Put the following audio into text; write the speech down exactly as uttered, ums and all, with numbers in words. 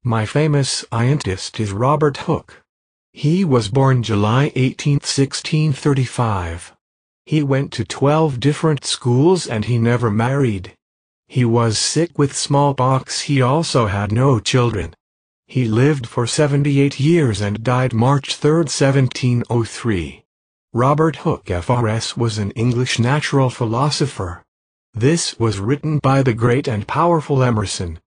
My famous scientist is Robert Hooke. He was born July eighteenth, sixteen thirty-five. He went to twelve different schools and he never married. He was sick with smallpox. He also had no children. He lived for seventy-eight years and died March third, seventeen oh three. Robert Hooke F R S was an English natural philosopher. This was written by the great and powerful Emerson.